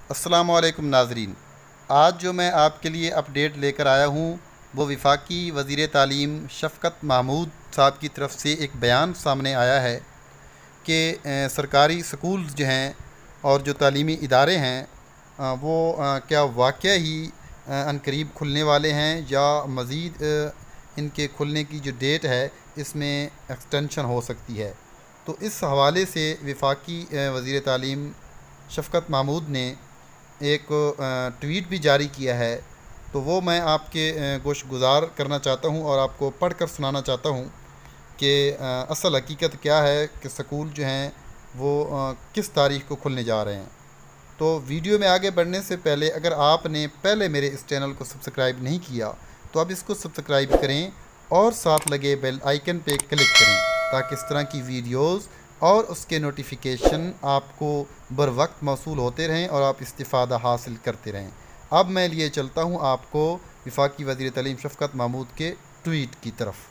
अस्सलामु अलैकुम नाज़रीन। आज जो मैं आपके लिए अपडेट लेकर आया हूँ वो वफाकी वज़ीर तालीम शफ़क़त महमूद साहब की तरफ से एक बयान सामने आया है कि सरकारी स्कूल्स जो हैं और जो तालीमी इदारे हैं वो क्या वाक़या ही अनकरीब खुलने वाले हैं या मज़ीद इनके खुलने की जो डेट है इसमें एक्सटेंशन हो सकती है। तो इस हवाले से वफाकी वज़ीर तालीम शफ़क़त महमूद ने एक ट्वीट भी जारी किया है, तो वो मैं आपके गोश गुज़ार करना चाहता हूँ और आपको पढ़ कर सुनाना चाहता हूँ कि असल हकीकत क्या है कि स्कूल जो हैं वो किस तारीख़ को खुलने जा रहे हैं। तो वीडियो में आगे बढ़ने से पहले अगर आपने पहले मेरे इस चैनल को सब्सक्राइब नहीं किया तो आप इसको सब्सक्राइब करें और साथ लगे बेल आइकन पे क्लिक करें ताकि इस तरह की वीडियोस और उसके नोटिफिकेशन आपको बर वक्त मौसूल होते रहें और आप इस्तिफ़ादा हासिल करते रहें। अब मैं लिए चलता हूँ आपको वफाकी वज़ीर तालीम शफ़क़त महमूद के ट्वीट की तरफ।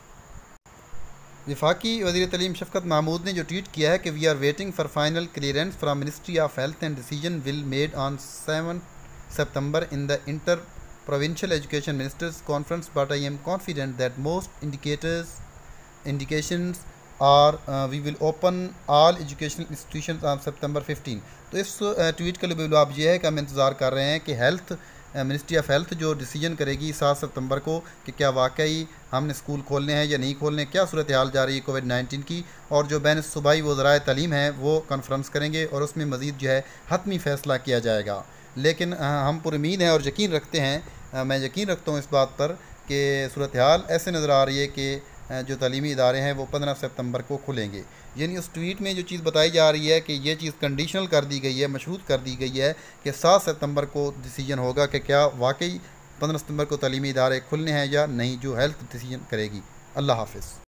वफाकी वज़ीर तालीम शफ़क़त महमूद ने जो ट्वीट किया है कि we are waiting for final clearance from ministry of health and decision will made on 7 September in the inter provincial education ministers conference, but I am confident that most indications are we will open all educational institutions on September 15। तो इस tweet का लुभाब ये है कि हम इंतज़ार कर रहे हैं कि हेल्थ मिनिस्ट्री ऑफ हेल्थ जो डिसीजन करेगी 7 सितंबर को कि क्या वाकई हमने स्कूल खोलने हैं या नहीं खोलने, क्या सूरत हाल जा रही है कोविड-19 की, और जो बैन सूबाई वज़राए तालीम है वो कॉन्फ्रेंस करेंगे और उसमें मज़ीद जो है हतमी फ़ैसला किया जाएगा। लेकिन हम पुरुमीद हैं और यकीन रखते हैं, मैं यकीन रखता हूँ इस बात पर कि सूरत हाल ऐसे नज़र आ रही है कि जो तालीमी इदारे हैं वो 15 सितंबर को खुलेंगे। यानी उस ट्वीट में जो चीज़ बताई जा रही है कि ये चीज़ कंडीशनल कर दी गई है, मशरूत कर दी गई है कि 7 सितंबर को डिसीजन होगा कि क्या वाकई 15 सितंबर को तालीमी इदारे खुलने हैं या नहीं, जो हेल्थ डिसीजन करेगी। अल्लाह हाफ़िज़।